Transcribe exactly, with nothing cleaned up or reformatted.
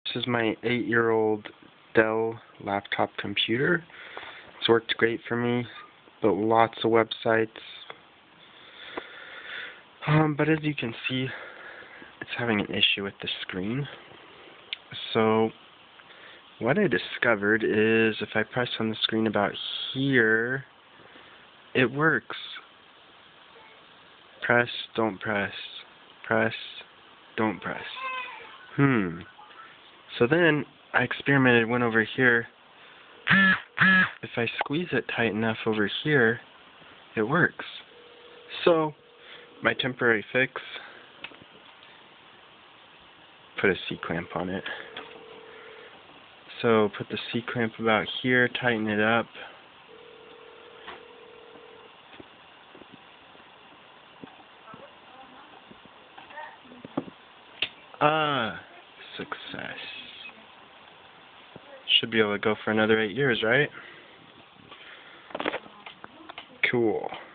This is my eight-year-old Dell laptop computer. It's worked great for me, built lots of websites. Um, but as you can see, it's having an issue with the screen. So what I discovered is if I press on the screen about here, it works. Press, don't press. Press, don't press. Hmm. So then I experimented, went over here. If I squeeze it tight enough over here, it works. So my temporary fix, put a C-clamp on it. So put the C-clamp about here, tighten it up. Ah, success. Should be able to go for another eight years, right? Cool.